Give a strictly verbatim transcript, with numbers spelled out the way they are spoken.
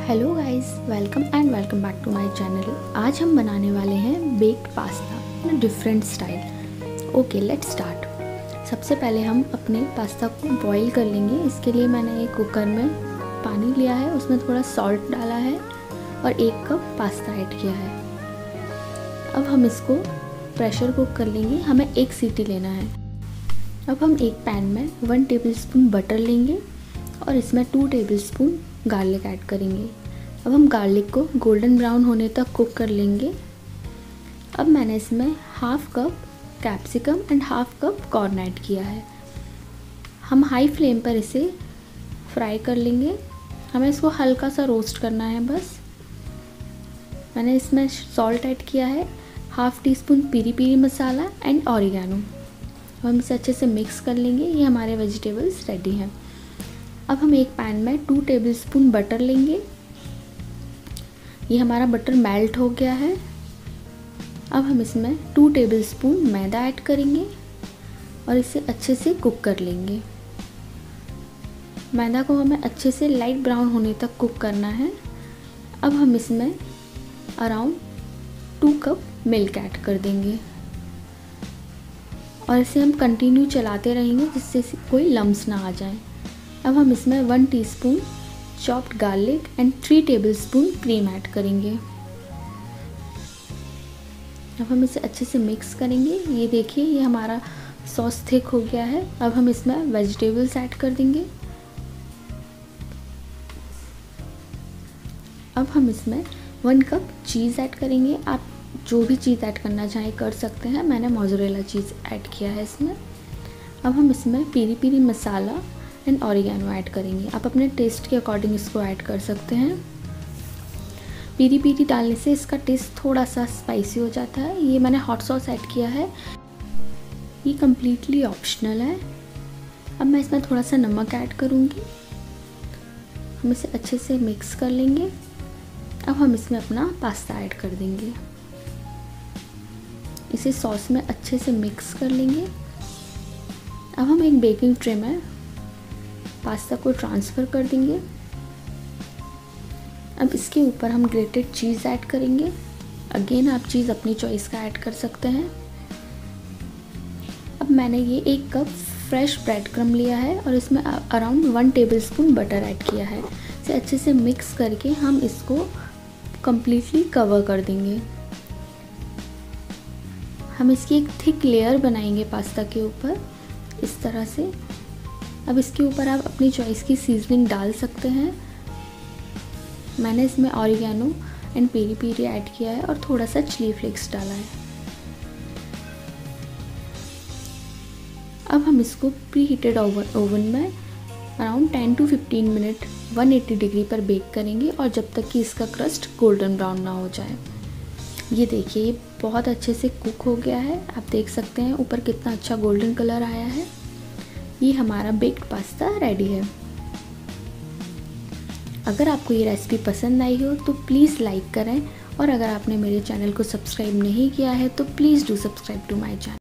Hello guys, welcome and welcome back to my channel. आज हम बनाने वाले हैं baked pasta in different style. Okay, let's start. सबसे पहले हम अपने पास्ता को बॉईल कर लेंगे। इसके लिए मैंने एक कुकर में पानी लिया है, उसमें थोड़ा सॉल्ट डाला है और एक कप पास्ता ऐड किया है। अब हम इसको प्रेशर कुक कर लेंगे, हमें एक सीटी लेना है। अब हम एक पैन में वन टेबलस्पून बटर लेंगे और इसमें टू टेबलस्पून गार्लिक ऐड करेंगे। अब हम गार्लिक को गोल्डन ब्राउन होने तक कुक कर लेंगे। अब मैंने इसमें half cup capsicum and half cup corn add किया है। हम हाई फ्लेम पर इसे फ्राई कर लेंगे। हमें इसको हल्का सा रोस्ट करना है बस। मैंने इसमें सॉल्ट ऐड किया है, half teaspoon peri peri masala and oregano. हम इसे अच्छे से मिक्स कर लेंगे। ये हमारे वेजिटेबल्स रेडी हैं। अब हम एक पैन में टू टेबलस्पून बटर लेंगे। ये हमारा बटर मेल्ट हो गया है। अब हम इसमें टू टेबलस्पून मैदा ऐड करेंगे और इसे अच्छे से कुक कर लेंगे। मैदा को हमें अच्छे से लाइट ब्राउन होने तक कुक करना है। अब हम इसमें around two cup milk add कर देंगे और इसे हम कंटिन्यू चलाते रहेंगे जिससे कोई लम्स ना आ जाए। अब हम इसमें one teaspoon chopped garlic and three tablespoon cream add करेंगे। अब हम इसे अच्छे से मिक्स करेंगे। ये देखिए, ये हमारा सॉस थिक हो गया है। अब हम इसमें वेजिटेबल्स ऐड कर देंगे। अब हम इसमें वन कप चीज़ ऐड करेंगे। आप जो भी चीज़ ऐड करना चाहें कर सकते हैं। मैंने मोज़रेला चीज़ ऐड किया है इसमें। अब हम इसमें peri peri masala and oregano add करेंगे। आप अपने टेस्ट के अकॉर्डिंग इसको ऐड कर सकते हैं। पीरी पीरी डालने से इसका टेस्ट थोड़ा सा स्पाइसी हो जाता है। ये मैंने हॉट सॉस ऐड किया है, ये कम्प्लीटली ऑप्शनल है। अब मैं इसमें थोड़ा सा नमक ऐड करूँगी। हम इसे अच्छे से मिक्स कर लेंगे। अब हम इसमें अपना पास्ता ऐड कर देंगे। इसे सॉस में अच्छे से मिक्स कर लेंगे। अब हम एक बेकिंग ट्रे में पास्ता को ट्रांसफ़र कर देंगे। अब इसके ऊपर हम ग्रेटेड चीज़ ऐड करेंगे। अगेन आप चीज़ अपनी चॉइस का ऐड कर सकते हैं। अब मैंने ये एक कप फ्रेश ब्रेड क्रम्ब लिया है और इसमें around one tablespoon butter add किया है। इसे अच्छे से मिक्स करके हम इसको कम्प्लीटली कवर कर देंगे। हम इसकी एक थिक लेयर बनाएंगे पास्ता के ऊपर इस तरह से। अब इसके ऊपर आप अपनी चॉइस की सीजनिंग डाल सकते हैं। मैंने इसमें oregano and peri peri add किया है और थोड़ा सा चिली फ्लेक्स डाला है। अब हम इसको प्री हीटेड ओवन ओवन में around ten to fifteen minute one eighty degree पर बेक करेंगे और जब तक कि इसका क्रस्ट गोल्डन ब्राउन ना हो जाए। ये देखिए, ये बहुत अच्छे से कुक हो गया है। आप देख सकते हैं ऊपर कितना अच्छा गोल्डन कलर आया है। ये हमारा बेक्ड पास्ता रेडी है। अगर आपको ये रेसिपी पसंद आई हो तो प्लीज़ लाइक करें और अगर आपने मेरे चैनल को सब्सक्राइब नहीं किया है तो please do subscribe to my channel.